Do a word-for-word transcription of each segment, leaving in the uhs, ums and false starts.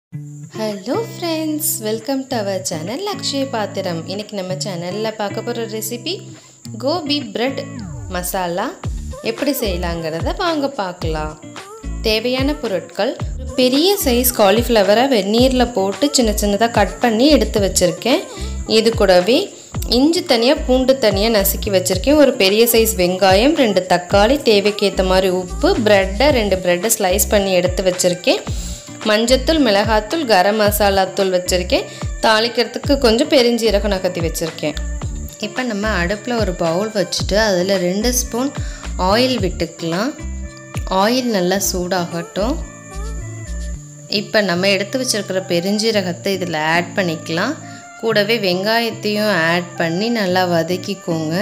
Hello friends, welcome to our channel Lakshay Pathiram. இன்னைக்கு நம்ம சேனல்ல பார்க்க போற ரெசிபி Gobi Bread Masala. எப்படி செய்யலாம்ங்கறத வாங்க பார்க்கலாம். தேவையான பொருட்கள்: பெரிய சைஸ் காலிஃப்ளவரை வெந்நீர்ல போட்டு சின்ன சின்னதா கட் பண்ணி எடுத்து வச்சிருக்கேன். இது கூடவே இஞ்சி தனியா பூண்டு தனியா நசுக்கி வச்சிருக்கேன். ஒரு பெரிய சைஸ் வெங்காயம், ரெண்டு தக்காளி, தேவைக்கு ஏத்த மாதிரி உப்பு, பிரெட் ரெண்டு பிரெட் ஸ்லைஸ் பண்ணி எடுத்து வச்சிருக்கேன். மஞ்சத்தூள், மிளகாத்தூள், கரம் மசாலா தூள் வச்சிருக்கேன். தாளிக்கிறதுக்கு கொஞ்சம் பெருஞ்சீரகம் நகர்த்தி வச்சிருக்கேன். இப்போ நம்ம அடுப்பில் ஒரு பவுல் வச்சுட்டு அதில் ரெண்டு ஸ்பூன் ஆயில் விட்டுக்கலாம். ஆயில் நல்லா சூடாகட்டும். இப்போ நம்ம எடுத்து வச்சிருக்கிற பெருஞ்சீரகத்தை இதில் ஆட் பண்ணிக்கலாம். கூடவே வெங்காயத்தையும் ஆட் பண்ணி நல்லா வதக்கிக்கோங்க.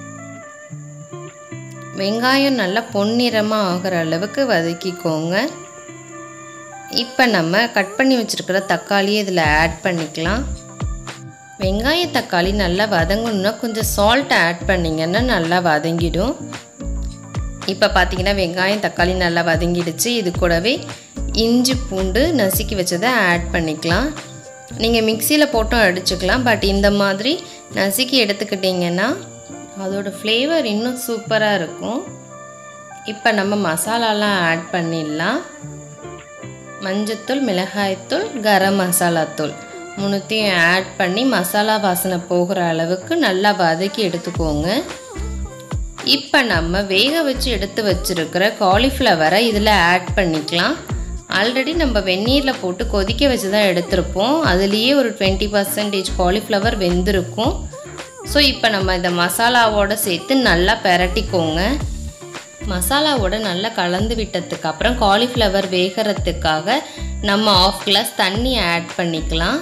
வெங்காயம் நல்லா பொன்னிறமாக ஆகிற அளவுக்கு வதக்கிக்கோங்க. இப்போ நம்ம கட் பண்ணி வச்சுருக்கிற தக்காளியை இதில் ஆட் பண்ணிக்கலாம். வெங்காய தக்காளி நல்லா வதங்கணுன்னா கொஞ்சம் சால்ட் ஆட் பண்ணிங்கன்னா நல்லா வதங்கிடும். இப்போ பார்த்திங்கன்னா வெங்காயம் தக்காளி நல்லா வதங்கிடுச்சு. இது கூடவே இஞ்சி பூண்டு நசுக்கி வச்சதை ஆட் பண்ணிக்கலாம். நீங்கள் மிக்சியில் போட்டும் அடிச்சுக்கலாம். பட் இந்த மாதிரி நசுக்கி எடுத்துக்கிட்டிங்கன்னா அதோட ஃப்ளேவர் இன்னும் சூப்பராக இருக்கும். இப்போ நம்ம மசாலாலாம் ஆட் பண்ணிடலாம். மஞ்சத்தூள், மிளகாய்த்தூள், கரம் மசாலா தூள் மூணுத்தையும் ஆட் பண்ணி மசாலா வாசனை போகிற அளவுக்கு நல்லா வதக்கி எடுத்துக்கோங்க. இப்போ நம்ம வேக வச்சு எடுத்து வச்சுருக்கிற காலிஃப்ளவரை இதில் ஆட் பண்ணிக்கலாம். ஆல்ரெடி நம்ம வெந்நீரில் போட்டு கொதிக்க வச்சு தான் எடுத்திருப்போம். அதுலேயே ஒரு டுவெண்ட்டி பர்சன்டேஜ் காலிஃப்ளவர் வெந்திருக்கும். ஸோ இப்போ நம்ம இந்த மசாலாவோடு சேர்த்து நல்லா பெரட்டிக்கோங்க. மசாலாவோட நல்லா கலந்து விட்டதுக்கு அப்புறம் காலிஃப்ளவர் வேகிறதுக்காக நம்ம ஆஃப் கிளாஸ் தண்ணி ஆட் பண்ணிக்கலாம்.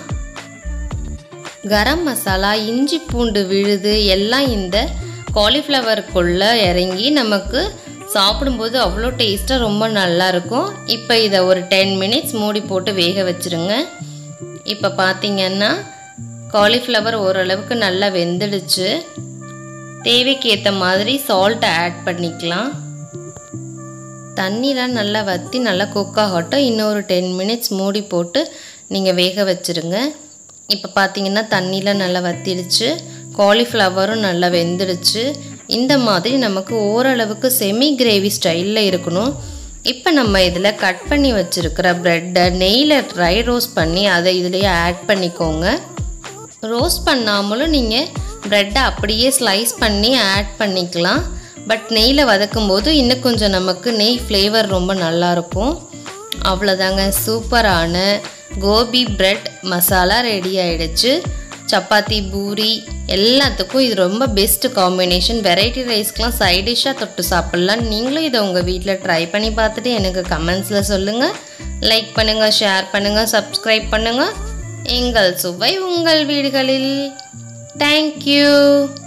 கரம் மசாலா, இஞ்சி பூண்டு விழுது எல்லாம் இந்த காலிஃப்ளவருக்குள்ளே இறங்கி நமக்கு சாப்பிடும்போது அவ்வளோ டேஸ்ட்டாக ரொம்ப நல்லாயிருக்கும். இப்போ இதை ஒரு டென் மினிட்ஸ் மூடி போட்டு வேக வச்சுருங்க. இப்போ பார்த்திங்கன்னா காலிஃப்ளவர் ஓரளவுக்கு நல்லா வெந்துடுச்சு. தேவைக்கு ஏற்ற மாதிரி சால்ட்டை ஆட் பண்ணிக்கலாம். தண்ணிலாம் நல்லா வற்றி நல்லா குக் ஆகட்டும். இன்னொரு டென் மினிட்ஸ் மூடி போட்டு நீங்கள் வேக வச்சுருங்க. இப்போ பார்த்தீங்கன்னா தண்ணிலாம் நல்லா வற்றிடுச்சு. காலிஃப்ளவரும் நல்லா வெந்துடுச்சு. இந்த மாதிரி நமக்கு ஓரளவுக்கு செமி கிரேவி ஸ்டைலில் இருக்கணும். இப்போ நம்ம இதில் கட் பண்ணி வச்சுருக்கிற ப்ரெட்டை நெய்யில் ட்ரை ரோஸ்ட் பண்ணி அதை இதிலேயே ஆட் பண்ணிக்கோங்க. ரோஸ்ட் பண்ணாமலும் நீங்கள் ப்ரெட்டை அப்படியே ஸ்லைஸ் பண்ணி ஆட் பண்ணிக்கலாம். பட் நெய்யில் வதக்கும் போது இன்னும் கொஞ்சம் நமக்கு நெய் ஃப்ளேவர் ரொம்ப நல்லாயிருக்கும். அவ்வளோதாங்க, சூப்பரான கோபி பிரெட் மசாலா ரெடி ஆகிடுச்சு. சப்பாத்தி, பூரி எல்லாத்துக்கும் இது ரொம்ப பெஸ்ட் காம்பினேஷன். வெரைட்டி ரைஸ்க்கெலாம் சைட் டிஷ்ஷாக தொட்டு சாப்பிட்லாம். நீங்களும் இதை உங்கள் வீட்டில் ட்ரை பண்ணி பார்த்துட்டு எனக்கு கமெண்ட்ஸில் சொல்லுங்கள். லைக் பண்ணுங்கள், ஷேர் பண்ணுங்கள், சப்ஸ்கிரைப் பண்ணுங்கள். எங்கள் சுவை உங்கள் வீடுகளில். தேங்க்யூ.